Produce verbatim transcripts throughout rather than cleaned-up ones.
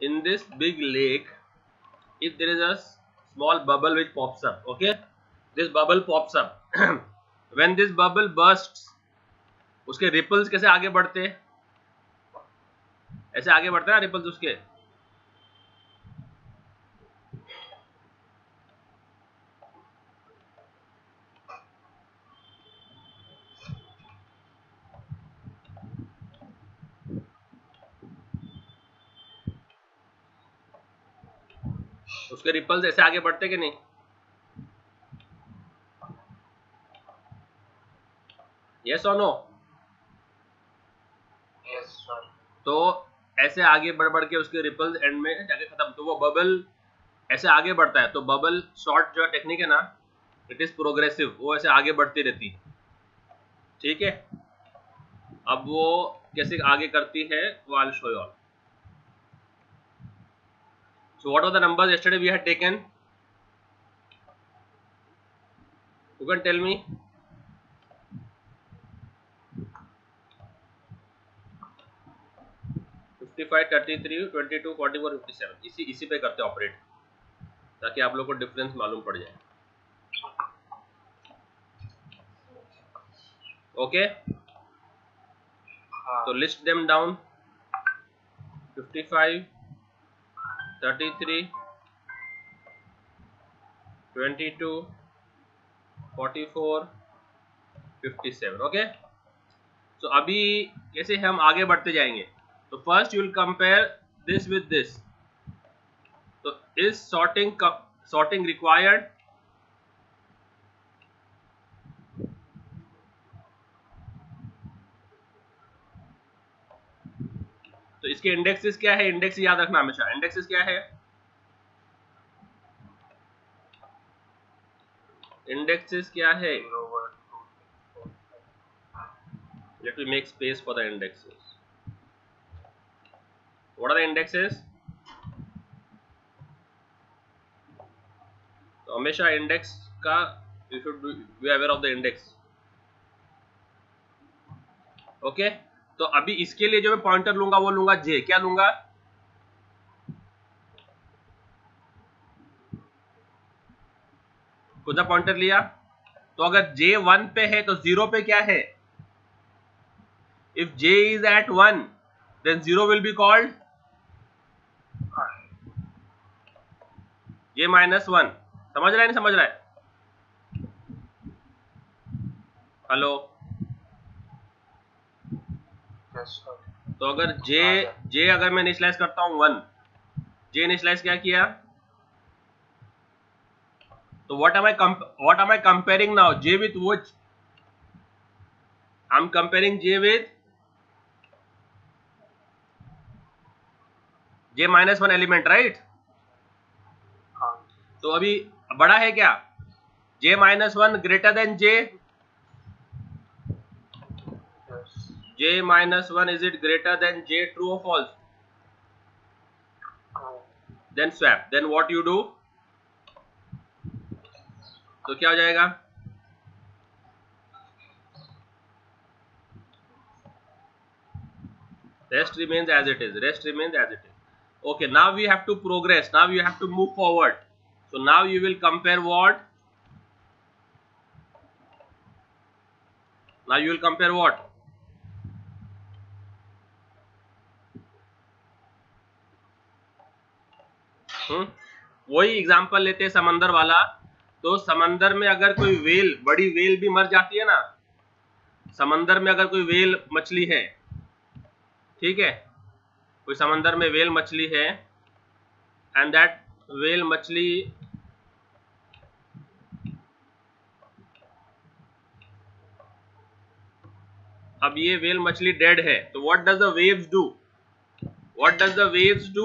in this big lake, if there is a small bubble which pops up, okay, this bubble pops up when this bubble bursts, उसके ripples कैसे आगे बढ़ते हैं, ऐसे आगे बढ़ते हैं ना ripples उसके, उसके ripples ऐसे आगे बढ़ते कि नहीं? Yes or no? Yes sir. तो ऐसे आगे बढ़ बढ़ के उसके रिपल्स एंड में जाके खत्म, तो वो बबल ऐसे आगे बढ़ता है, तो बबल शॉट जो टेक्निक है ना, इट इज प्रोग्रेसिव, वो ऐसे आगे बढ़ती रहती, ठीक है। अब वो कैसे आगे करती है वो I will show you all. So what are the numbers yesterday we had taken, you can tell me. fifty-five, thirty-three, twenty-two, forty-four, fifty-seven, इसी इसी पे करते ऑपरेट, ताकि आप लोग को डिफरेंस मालूम पड़ जाए। ओके, तो list them down, fifty-five, thirty-three, twenty-two, forty-four, fifty-seven, okay. तो अभी कैसे हम आगे बढ़ते जाएंगे, तो first you will compare this with this, तो इज सॉर्टिंग सॉर्टिंग रिक्वायर्ड, तो इसके इंडेक्सेस क्या है, इंडेक्स याद रखना हमेशा, इंडेक्सेस क्या है, इंडेक्सेस क्या है, let me make space for the indexes. What are the indexes? तो हमेशा इंडेक्स का you should be aware of the index, okay okay? तो अभी इसके लिए जो मैं पॉइंटर लूंगा वो लूंगा जे, क्या लूंगा, खुद सा पॉइंटर लिया, तो अगर जे वन पे है तो जीरो पे क्या है, if J is at one then zero will be called J minus one, समझ रहा है नहीं समझ रहा है, हेलो। Yes sir. तो अगर जे जे अगर मैं इनिशियलाइज करता हूं वन, जे इनिशियलाइज क्या किया, तो what am I what am I comparing now, J with which, I am comparing J with J minus one element, right. तो अभी बड़ा है क्या, J minus one greater than J, J minus one, is it greater than J, true or false? Then swap, then what you do, तो क्या हो जाएगा, rest remains as it is, rest remains as it is, okay। Now we have to progress, now you have to move forward, so now you will compare what, now you will compare what, हम्म वही example लेते हैं समंदर वाला, तो समंदर में अगर कोई वेल, बड़ी वेल भी मर जाती है ना, समंदर में अगर कोई वेल मछली है, ठीक है, कोई समंदर में वेल मछली है, एंड दैट वेल मछली अब ये वेल मछली डेड है, तो what does the waves do, what does the waves do,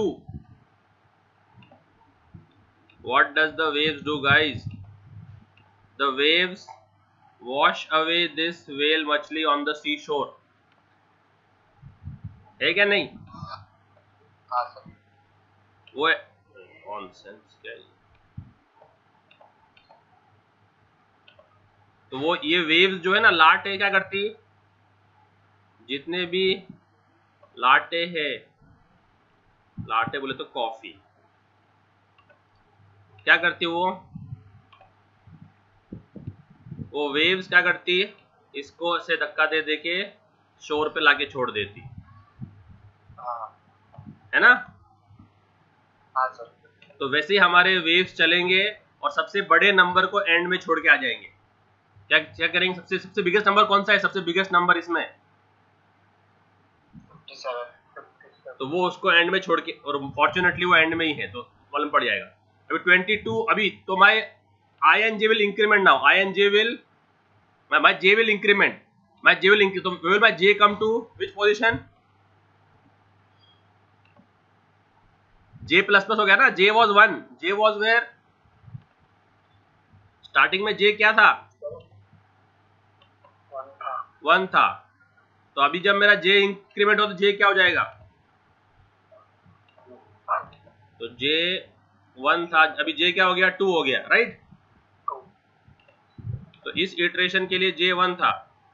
what does the waves do guys, the waves wash away this whale मछली ऑन द सी शोर, है क्या नहीं, हाँ सर। वो नॉनसेंस क्या है, तो वो ये वेव्स जो है ना, लाटे क्या करती, जितने भी लाटे हैं लाटे बोले तो कॉफी। क्या करती है वो वो वेव्स क्या करती, इसको से धक्का दे दे के शोर पे लाके छोड़ देती हाँ है ना। हाँ सर। तो वैसे ही हमारे वेव्स चलेंगे और सबसे बड़े नंबर को एंड में छोड़ के आ जाएंगे। क्या क्या करेंगे, सबसे सबसे बिगेस्ट नंबर कौन सा है, सबसे बिगेस्ट नंबर इसमें, फिफ्टी सेवन। तो वो उसको एंड में छोड़ के, और फॉर्चुनेटली वो एंड में ही है तो मालूम पड़ जाएगा। अभी ट्वेंटी टू, अभी तो my I and J will increment now, I and J will my J will increment, my J will increment, तो will my J come to which position, J plus plus हो गया ना, J was one, J was where, starting में जे क्या था, one था। One था। तो अभी जब मेरा जे इंक्रीमेंट हो तो जे क्या हो जाएगा, तो जे वन था, अभी जे क्या हो गया, टू हो गया, राइट। तो इस इटरेशन के लिए जे वन था,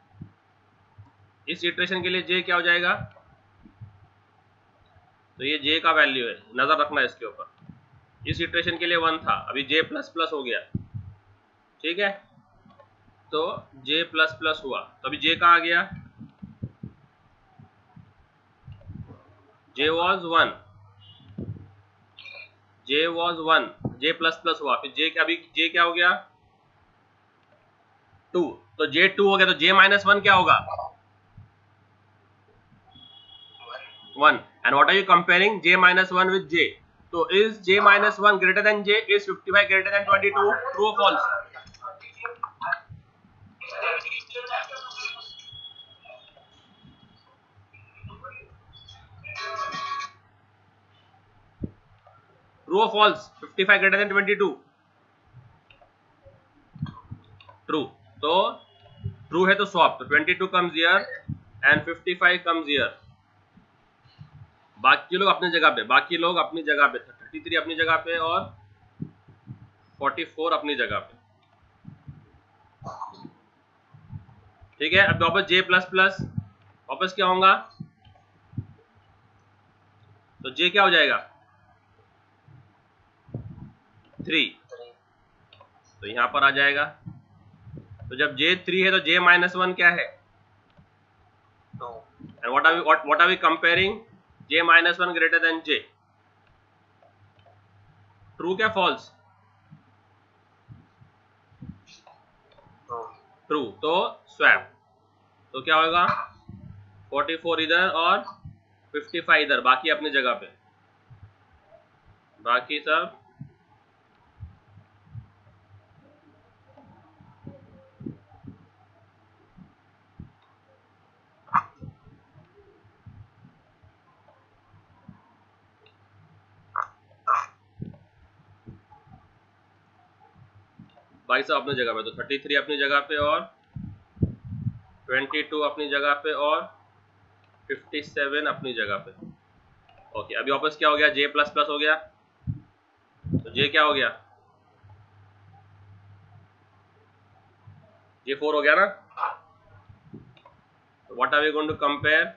इस इटरेशन के लिए जे क्या हो जाएगा, तो ये जे का वैल्यू है, नजर रखना इसके ऊपर। इस इटरेशन के लिए वन था, अभी जे प्लस प्लस हो गया, ठीक है। तो जे प्लस प्लस हुआ, तो अभी जे कहाँ आ गया, J was one, J was one, J plus plus हुआ, फिर जे अभी जे क्या हो गया, टू, तो जे टू हो गया, तो जे माइनस वन क्या होगा, one. And what are you comparing, J minus one with J, तो is J minus one greater than J, is fifty five greater than twenty two, true और फॉल्स, ट्रू और false, fifty five greater than twenty two, true. तो ट्रू है तो swap, तो twenty two comes here and fifty five comes here. बाकी लोग अपनी जगह पे, बाकी लोग अपनी जगह पे, थर्टी थ्री अपनी जगह पे और फोर्टी फोर अपनी जगह पे, ठीक है। अब वापस जे प्लस प्लस, वापस क्या होगा, तो जे क्या हो जाएगा, थ्री, तो यहां पर आ जाएगा। तो जब जे थ्री है तो जे माइनस वन क्या है, and what are we what are we comparing, J minus one greater than J, true क्या फॉल्स, ट्रू, तो स्वैप, तो क्या होगा, फोर्टी फोर इधर और फिफ्टी फाइव इधर, बाकी अपनी जगह पे, बाकी सब बाकी सब अपनी जगह पे, तो थर्टी थ्री अपनी जगह पे और ट्वेंटी टू अपनी जगह पे और फिफ्टी सेवन अपनी जगह पे। ओके, अभी वापस क्या हो गया, जे प्लस प्लस हो गया, तो जे क्या हो गया, जे फोर हो गया ना। तो what are we going to compare,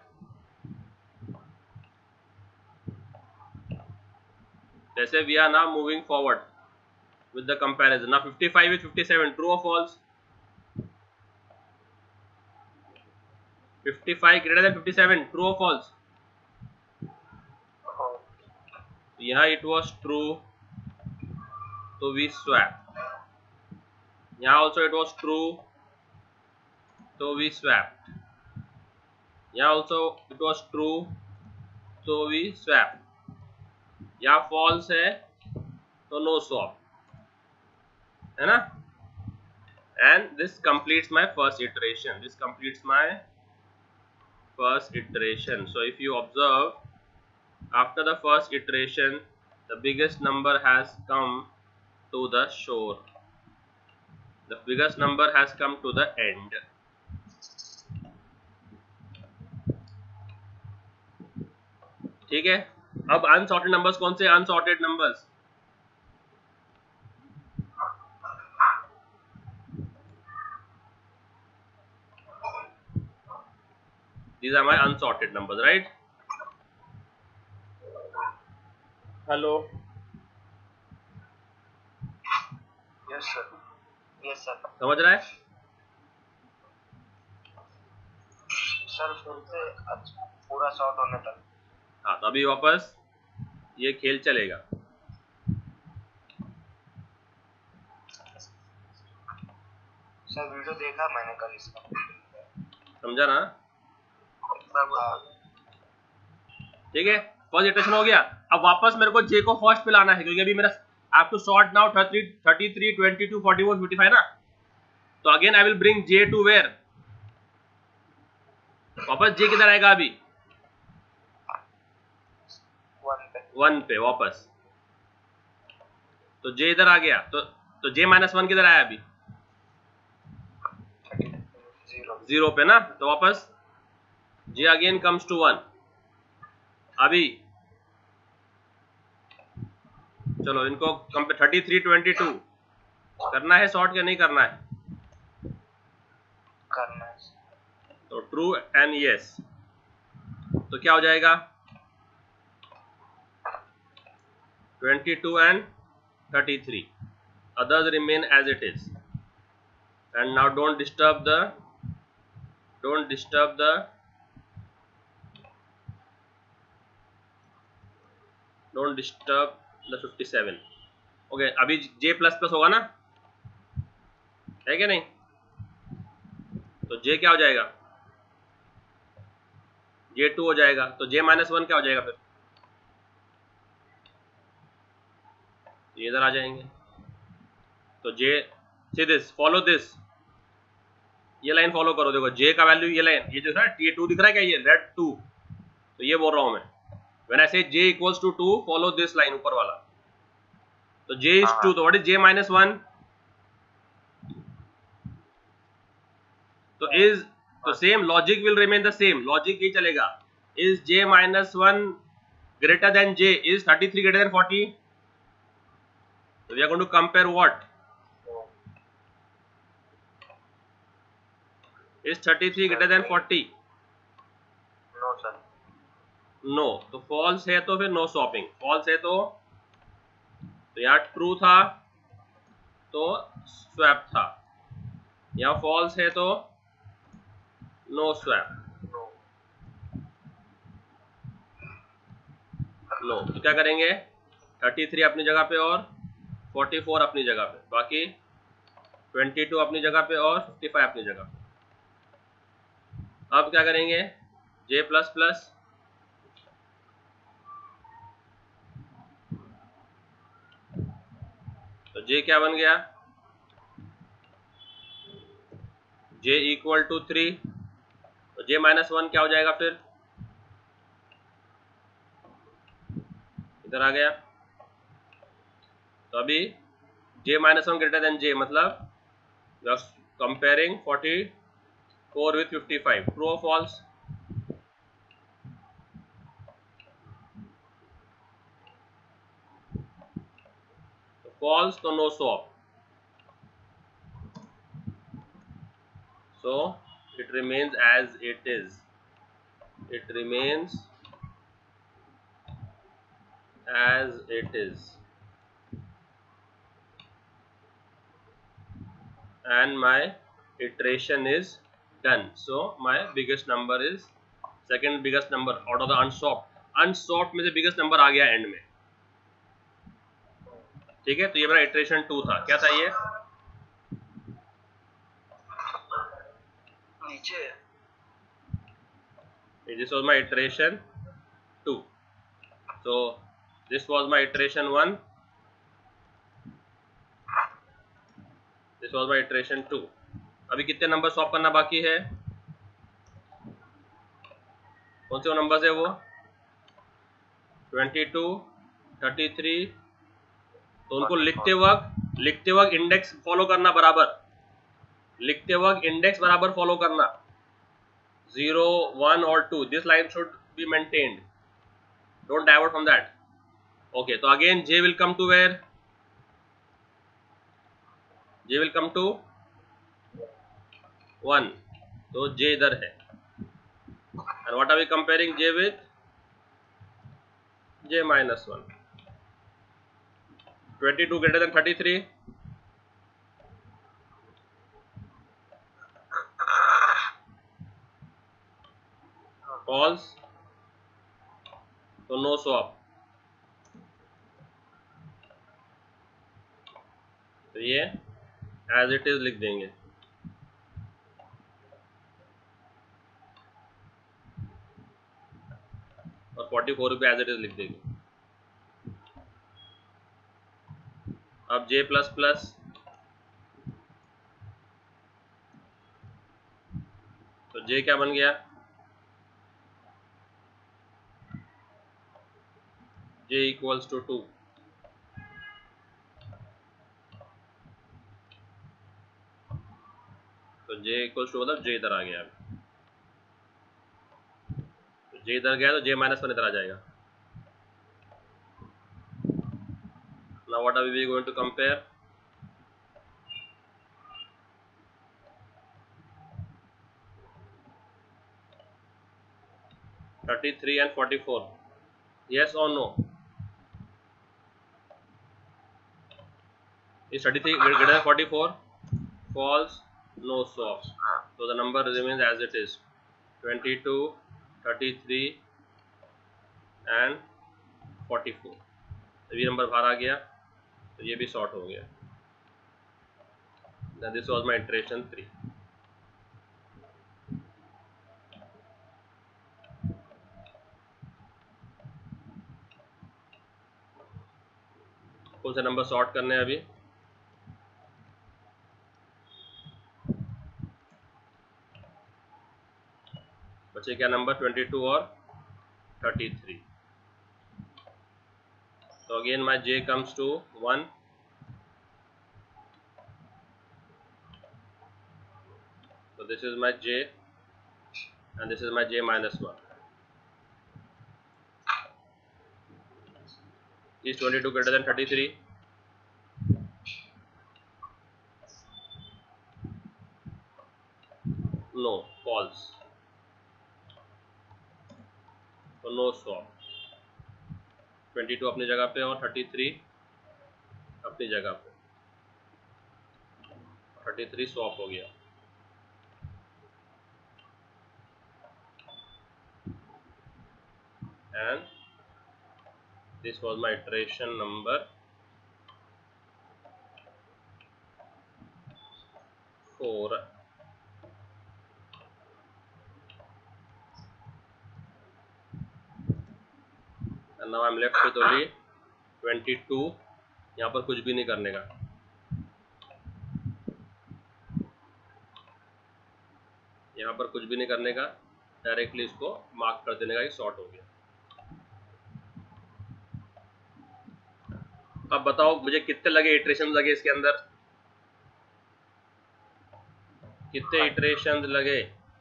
जैसे we are now moving forward with the comparison. Now fifty-five with fifty-seven, true or false, fifty-five greater than fifty-seven, true or false, यहाँ it was true, so we swap, यहाँ also it was true, so we swapped, यहाँ also it was true, so we swap, यहाँ false है तो no swap, है ना। And this completes my first iteration, this completes my first iteration. So if you observe, after the first iteration the biggest number has come to the shore, the biggest number has come to the end, ठीक है। अब unsorted numbers कौन से, unsorted numbers, these are my unsorted numbers, right। Hello, yes sir, yes sir. समझ रहा है? Sir फिर से अच्छा पूरा शॉर्ट होने तक। हाँ, तो अभी वापस ये खेल चलेगा। सर वीडियो देखा मैंने कल इसका, समझा ना? हाँ। ठीक है, फर्स्ट इटरेशन हो गया। अब वापस मेरे को जे को फर्स्ट पे लाना है, क्योंकि अभी मेरा आप to sort now thirty three twenty two forty four fifty five ना, तो again I will bring J to where, वापस जे किधर आएगा अभी? वन पे, वन पे वापस, तो जे इधर आ गया, तो तो जे माइनस वन किधर आया अभी? जीरो, जीरो पे ना, तो वापस J again comes to one. अभी चलो इनको थर्टी थ्री ट्वेंटी टू करना है सॉर्ट या नहीं करना है? करना है। तो ट्रू एंड यस, तो क्या हो जाएगा? Twenty two and thirty three, others remain as it is, and now don't disturb the don't disturb the don't disturb the fifty seven. Okay, अभी j प्लस प्लस होगा ना, है क्या नहीं? तो j क्या हो जाएगा? जे टू हो जाएगा, तो j माइनस वन क्या हो जाएगा फिर? ये इधर आ जाएंगे, तो j see this, follow this, ये लाइन फॉलो करो। देखो j का वैल्यू ये लाइन, ये जो है टी टू दिख रहा है क्या, ये रेड टू, तो ये बोल रहा हूं मैं, when I say j equals to two, follow this line ऊपर वाला, तो j इज टू, तो what is j minus one? तो इज, तो same logic will remain the same, logic ये चलेगा, is j minus one greater than j, is thirty three greater than forty? So we are going to compare what? Is thirty-three greater than forty? No sir, No, तो false है तो फिर no swapping, false है तो तो यहाँ true था तो swap था, यहाँ false है तो no swap, नो, no, तो क्या करेंगे? थर्टी थ्री अपनी जगह पे और फोर्टी फोर अपनी जगह पे, बाकी ट्वेंटी टू अपनी जगह पे और फिफ्टी फाइव अपनी जगह पे। अब क्या करेंगे? j प्लस प्लस, तो j क्या बन गया? j इक्वल टू थ्री, तो j माइनस वन क्या हो जाएगा फिर? इधर आ गया, तो अभी j minus one greater than j, मतलब comparing forty four with fifty five, true और फॉल्स? फॉल्स, तो no swap, so it remains as it is, it remains as it is, and my iteration is done, so my biggest number is second biggest number out of the unswapped, unswapped में से biggest number आ गया and में, ठीक है? तो ये मेरा iteration to था, क्या था ये? नीचे, This was my iteration two, so this was my iteration one, this was my iteration two। अभी कितने नंबर स्वैप करना बाकी है? कौन से नंबर है वो? ट्वेंटी टू, थर्टी थ्री, तो उनको लिखते वक्त लिखते वक्त इंडेक्स फॉलो करना, बराबर लिखते वक्त इंडेक्स बराबर फॉलो करना, जीरो वन और two, this line should be maintained, don't divert from that. Okay, तो again j will come to where? j will come to one, तो j इधर है, and what are we comparing j with? j minus one, twenty two greater than thirty three, false, तो no swap. तो ये as it is लिख देंगे। और forty four पे एज इट इज लिख देंगे। अब j प्लस प्लस, तो j क्या बन गया, j इक्वल्स टू टू। तो j इक्वल्स टू मतलब j इधर आ गया। तो j इधर गया तो j माइनस वन इधर आ जाएगा। Now what are we going to compare? thirty-three and forty-four. Yes or no? Is thirty-three greater than forty-four? False. No swap. So the number remains as it is. twenty-two, thirty-three and forty-four. ये number बाहर आ गया, तो ये भी sort हो गया। Then this was my iteration three. कौन सा नंबर सॉर्ट करने हैं अभी? बचे क्या नंबर, ट्वेंटी टू और thirty three. So again my j comes to one. So this is my j and this is my j minus one. Is twenty-two greater than thirty-three? No, false. So no swap. twenty-two अपनी जगह पे और thirty-three अपनी जगह पे। thirty-three swap हो गया। And this was my iteration number four. And now I'm left with only twenty-two. यहाँ पर कुछ भी नहीं करने का, यहाँ पर कुछ भी नहीं करने का, डायरेक्टली इसको मार्क कर देने का कि सॉर्ट हो गया। अब बताओ मुझे कितने लगे इटरेशन लगे इसके अंदर, कितने इटरेशन लगे?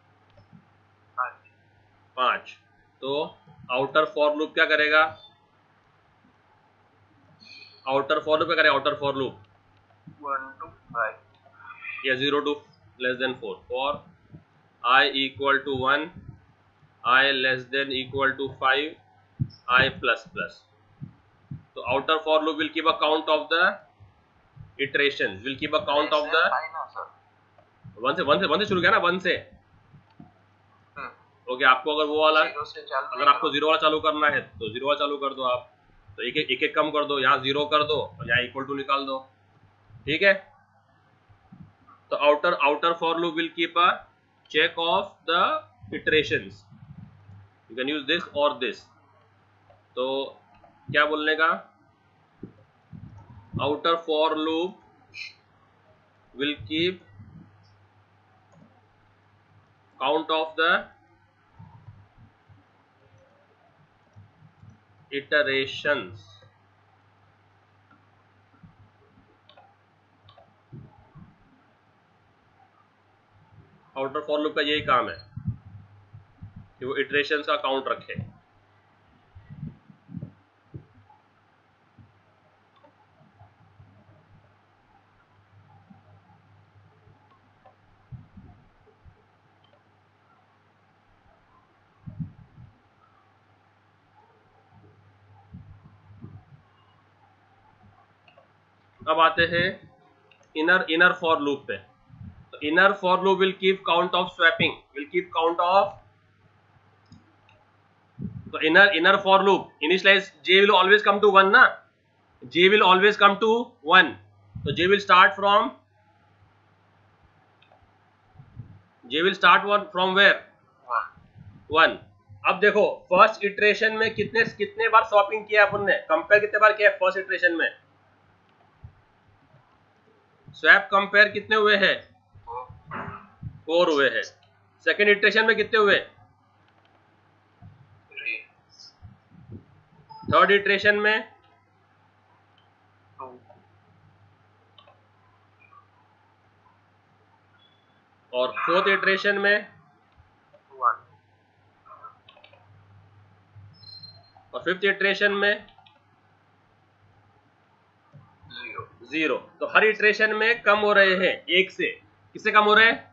पांच। तो आउटर फॉर लूप क्या करेगा, आउटर फॉर लूप क्या करेगा, outer for loop one two five या zero two less than four, for i equal to one, i less than equal to five, i plus plus. तो outer for loop will keep a count of the iteration, will keep a count of the one से one से one से शुरू किया ना, one से। Okay, आपको अगर वो वाला, अगर आपको जीरो वाला चालू करना है तो जीरो वाला चालू कर दो आप, तो एक एक एक एक कम कर दो, यहाँ जीरो कर दो और यहाँ इक्वल टू निकाल दो, ठीक है। तो outer outer for loop will keep a check of the iterations, you can use this और दिस। तो क्या बोलने का, outer for loop will keep count of the iterations. Outer for loop का यही काम है कि वो इटरेशंस का काउंट रखे। अब आते हैं इनर इनर फॉर लूप पे। तो inner for loop will keep count of swapping, will keep count of, तो inner inner for loop initialize j will always come to one ना, j will always come to one, तो j will start from j will start one from where one. अब देखो first iteration में कितने कितने बार swapping किया अपन ने, compare कितने बार किया फर्स्ट इटरेशन में, स्वैप कंपेयर कितने हुए हैं, फोर हुए हैं। सेकेंड इटरेशन में कितने हुए, थर्ड इटरेशन में और फोर्थ इटरेशन में और फिफ्थ इटरेशन में जीरो। तो हर इटरेशन में कम हो रहे हैं एक से, किससे कम हो रहे हैं,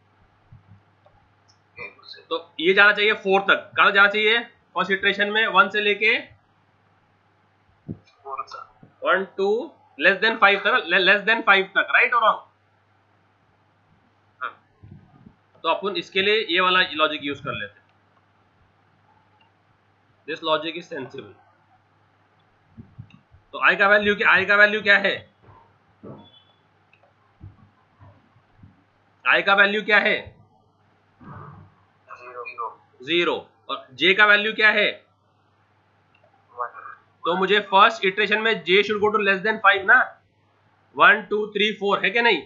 तो ये जाना चाहिए फोर तक, कहाँ जाना चाहिए फर्स्ट इटरेशन में वन से लेके one two less than five तक, लेस देन फाइव तक, राइट और रॉन्ग। तो अपन इसके लिए ये वाला लॉजिक यूज कर लेते हैं, दिस लॉजिक इज सेंसिबल। तो आई का वैल्यू क्या, आई का वैल्यू क्या है, आई का वैल्यू क्या है जीरो, और जे का वैल्यू क्या है, तो मुझे फर्स्ट इटरेशन में j should go to less than five ना, वन टू थ्री फोर है कि नहीं,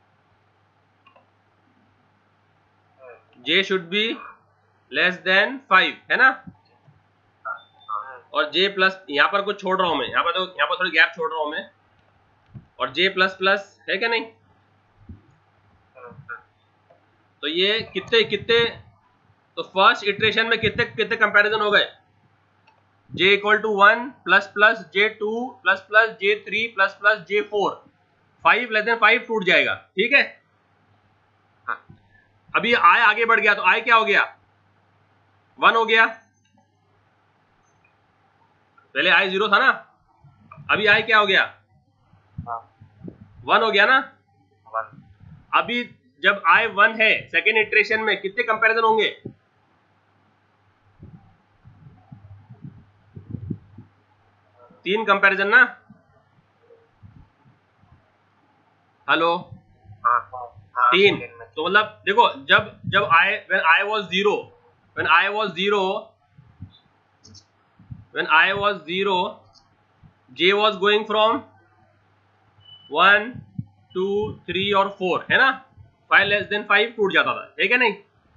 j should be less than five है ना, और जे प्लस, यहां पर कुछ छोड़ रहा हूं मैं, यहां पर तो यहां पर थोड़ी गैप छोड़ रहा हूं मैं, और जे प्लस प्लस है क्या नहीं। तो ये कितने कितने, तो फर्स्ट इटरेशन में कितने कितने कंपैरिजन हो गए, j equal to one plus plus j two plus plus j three plus plus j four, five less than five टूट जाएगा, ठीक है। हाँ। अभी i आगे बढ़ गया तो i क्या हो गया, वन हो गया, पहले i जीरो था ना, अभी i क्या हो गया, वन हो गया ना। अभी जब i वन है सेकेंड इटरेशन में कितने कंपैरिजन होंगे, तीन कंपैरिजन ना, हेलो तीन। तो मतलब देखो जब जब i when i was zero when i was zero when i was zero j was going from one two three और फोर है ना, फाइव लेस देन फाइव टूट जाता था, है क्या नहीं।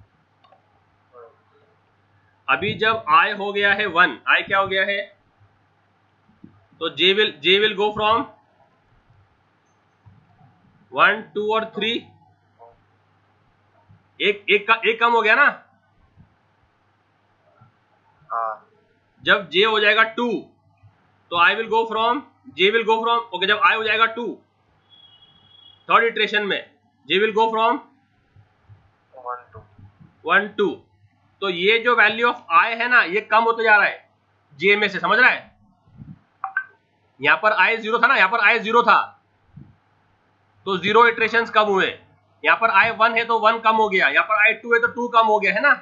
अभी जब i हो गया है वन, i क्या हो गया है, तो j will j will go from one two और थ्री, एक एक का एक कम हो गया ना। जब j हो जाएगा टू तो i will go from j will go from okay okay, जब i हो जाएगा टू थर्ड इटरेशन में j will go from one two, तो ये जो वैल्यू ऑफ i है ना ये कम होते जा रहा है j में से, समझ रहा है। यहां पर i जीरो था ना, यहां पर i जीरो था तो जीरो इटरेशंस कम हुए, यहां पर i वन है तो वन कम हो गया, यहां पर i टू है तो टू कम हो गया है ना।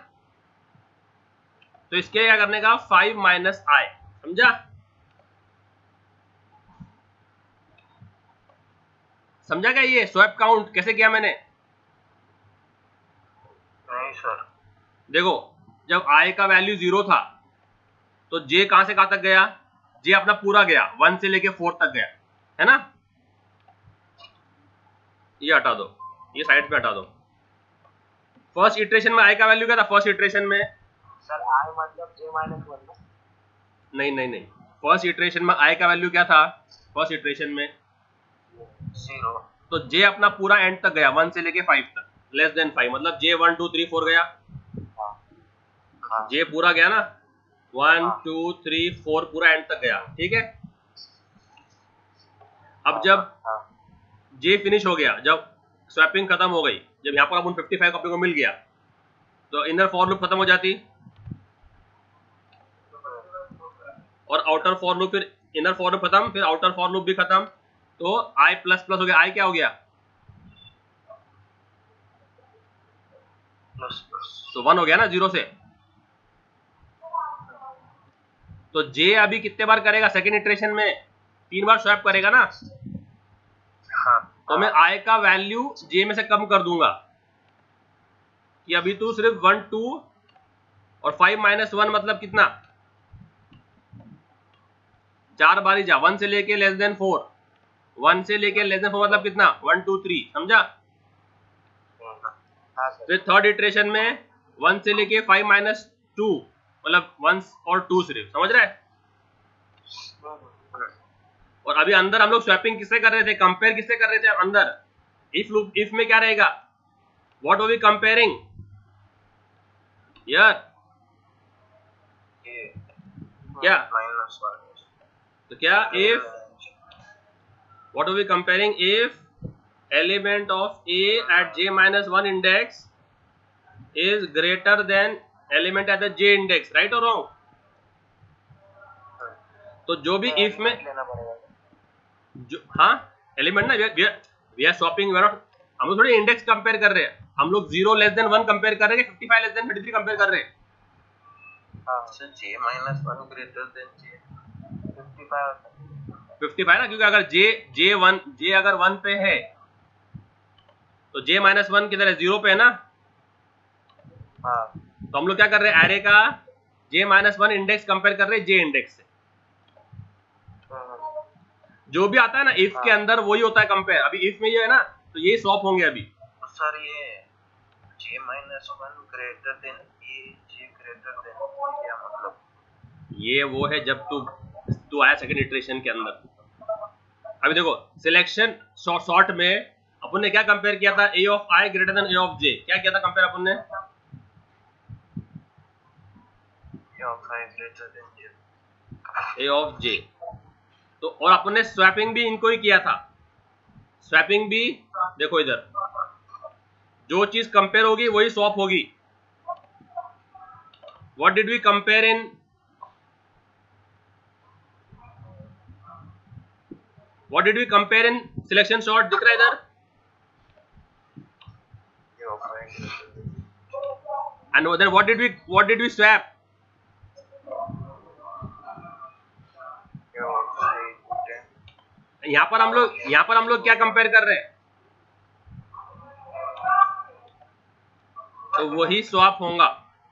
तो इसके क्या करने का, फाइव माइनस i, समझा। समझा क्या ये स्वैप काउंट कैसे किया मैंने, नहीं सर। देखो जब i का वैल्यू जीरो था तो j कहां से कहां तक गया, j अपना पूरा गया वन से लेके फोर तक गया है ना। ये हटा दो, ये साइड पे हटा दो। फर्स्ट इटरेशन में i का वैल्यू क्या था, फर्स्ट इटरेशन में सर i मतलब j माइनस वन ना, नहीं नहीं नहीं, फर्स्ट इटरेशन में i का वैल्यू क्या था, फर्स्ट इटरेशन में जीरो, तो j अपना पूरा एंड तक गया वन से लेके फाइव तक, लेस देन फाइव, मतलब j one two three four गया, j पूरा गया ना, वन टू थ्री फोर पूरा एंड तक गया, ठीक है। अब जब j फिनिश हो गया, जब स्वैपिंग खत्म हो गई, जब यहाँ पर अपन फिफ्टी फाइव कॉपी को मिल गया तो इनर फॉर लूप खत्म हो जाती और आउटर फॉर लूप, फिर इनर फॉर लूप खत्म, फिर आउटर फॉर लूप भी खत्म, तो आई प्लस प्लस हो गया, आई क्या हो गया, प्लस प्लस, तो वन हो गया ना जीरो से। तो जे अभी कितने बार करेगा सेकेंड इटरेशन में, तीन बार स्वैप करेगा ना। हाँ तो मैं आई का वैल्यू जे में से कम कर दूंगा कि अभी तू सिर्फ वन टू और फाइव माइनस वन मतलब कितना, चार बारी जा, वन से लेके लेस देन फोर, वन से लेके लेस देन फोर मतलब कितना, वन टू थ्री, समझा। हाँ सर, फिर थर्ड इटरेशन में वन से लेके फाइव माइनस टू मतलब वन और टू सिर्फ, समझ रहा है। और अभी अंदर हम लोग स्वैपिंग किससे कर रहे थे, कंपेयर किससे कर रहे थे अंदर, इफ लूप, इफ में क्या रहेगा, व्हाट वर वी कंपेयरिंग यार, ये क्या, माइनस वन, तो क्या if what were we comparing, if element of a at j minus one index is greater than element at the j index, right और wrong. तो जो भी इफ में लेना पड़ेगा जो, हाँ एलिमेंट ना, वी आर स्वैपिंग, हम लोग थोड़ी इंडेक्स कंपेयर कर रहे हैं, हम लोग zero less than one compare कर रहे हैं, fifty five less than thirty three compare कर रहे हैं। हाँ sir, j minus one greater than j fifty five, fifty five ना, क्योंकि अगर जे जे वन जे अगर वन पे है तो जे माइनस वन किधर है, जीरो पे है ना। हाँ तो हम लोग क्या कर रहे हैं, एरे का j minus one index compare कर रहे हैं जे इंडेक्स से। जो भी आता है ना इफ के अंदर वही होता है कंपेयर, अभी इफ में ये है ना, तो ये स्वैप होंगे अभी। तो सर ये j minus one greater than a j greater than, क्या मतलब, ये वो है जब तू तू आया सेकंड इटरेशन के अंदर। अभी देखो सिलेक्शन शॉर्ट में अपन ने क्या कंपेयर किया था, a of i greater than a of j, क्या किया था कंपेयर अपन ने, a of i greater than j, a of j. तो और अपन ने स्वैपिंग भी इनको ही किया था, स्वैपिंग भी देखो इधर, जो चीज कंपेयर होगी वही स्वैप होगी। What did we compare in, what did we compare in selection sort, दिख रहा है इधर, a of i greater than, and then what did we what did we swap, a of i greater, यहां पर हम लोग यहां पर हम लोग क्या कंपेयर कर रहे हैं, तो वही स्वैप होगा।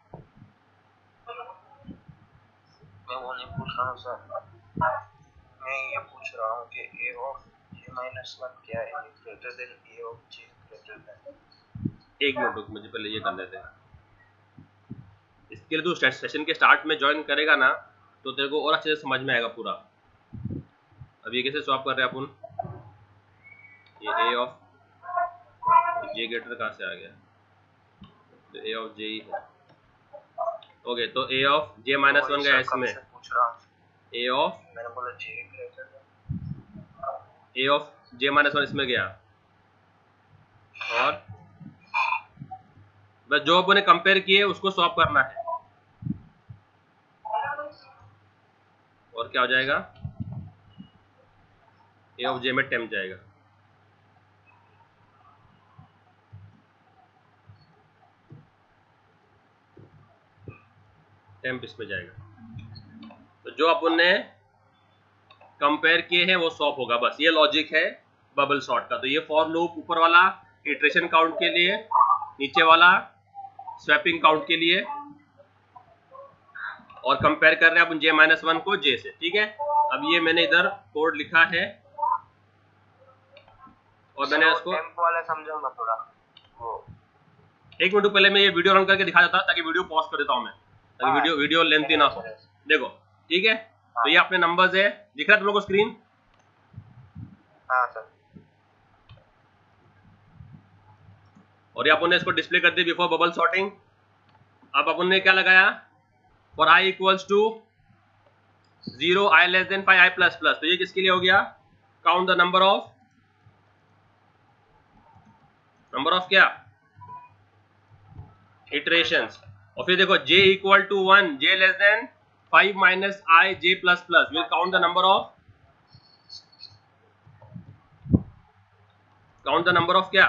मैं वो नहीं पूछ रहा हूँ सर, मैं ये पूछ रहा हूँ कि a of j minus one क्या है, greater than a of j greater than, एक मिनट रुक, मुझे पहले ये कर लेते हैं। इसके लिए तू सेशन के स्टार्ट में ज्वाइन करेगा ना तो तेरे को और अच्छे से समझ में आएगा पूरा। अब ये कैसे स्वैप कर रहे हैं अपन, ये ए ऑफ जे ग्रेटर कहाँ से आ गया, तो ए ऑफ जे ही है। ओके, तो a of j minus one गया इसमें, पूछ रहा हूँ, ए ऑफ मैंने बोला j greater than, a of j minus one इसमें गया, और बस जो अपन ने कंपेयर किए उसको स्वैप करना है, और क्या हो जाएगा, ए ऑफ जे में टेम्प जाएगा। टेम्प इसमें जाएगा, तो जो अपन ने कंपेयर किए हैं वो स्वैप होगा, बस ये लॉजिक है बबल सॉर्ट का। तो ये फॉर लूप ऊपर वाला इटरेशन काउंट के लिए, नीचे वाला स्वैपिंग काउंट के लिए, और कंपेयर कर रहे हैं अपन जे माइनस वन को जे से, ठीक है। अब ये मैंने इधर कोड लिखा है और मैंने उसको टेम्प वाला समझो ना थोड़ा, वो एक मिनट पहले मैं ये वीडियो रन करके दिखा देता, ताकि वीडियो पॉज कर देता हूं मैं, ताकि वीडियो वीडियो लेंथी ना हो। देखो ठीक है, तो ये अपने नंबर्स है, दिख रहा है तुम लोगों को स्क्रीन, हाँ सर, और ये अपन ने इसको डिस्प्ले कर दिया बिफोर बबल सॉर्टिंग। अब अपन ने क्या लगाया, for i equals to zero i less than five i plus plus, तो ये किसके लिए हो गया, count the number of, number of क्या, इटरेशंस। और फिर देखो j equal to one, j less than five minus i j plus plus, will count the number of count the number of क्या,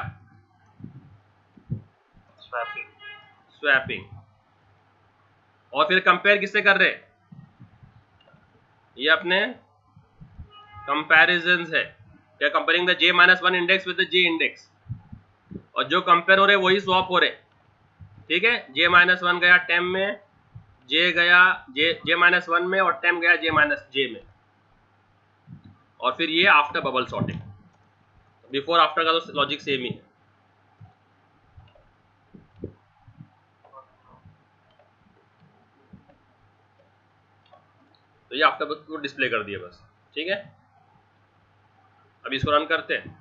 स्वैपिंग। स्वैपिंग। और फिर compare किससे कर रहे, ये अपने कंपैरिजंस है, क्या comparing the j minus one index with the j index, और जो कंपेयर हो रहे वही स्वैप हो रहे, ठीक है। जे माइनस वन गया टेम में, जे गया जे जे माइनस वन में, और टेम गया जे माइनस जे में। और फिर ये after bubble sorting, before after का तो लॉजिक सेम ही है। तो ये आफ्टर को डिस्प्ले कर दिया बस, ठीक है। अभी इसको रन करते हैं।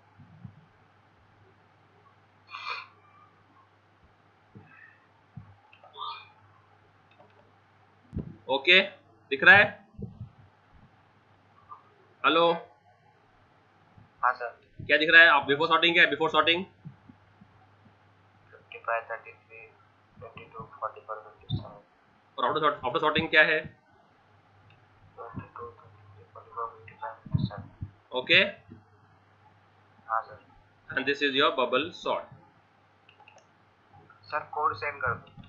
ओके, दिख रहा है? हेलो, हाँ सर। क्या दिख रहा है? आप बिफोर सॉर्टिंग क्या है? Before sorting fifty five, thirty three, twenty two, forty four, fifty seven. और आफ्टर आफ्टर सॉर्टिंग क्या है? Twenty two, thirty three, forty four, fifty five, fifty seven. Okay, हाँ sir. And this is your bubble sort. Sir code send कर दो।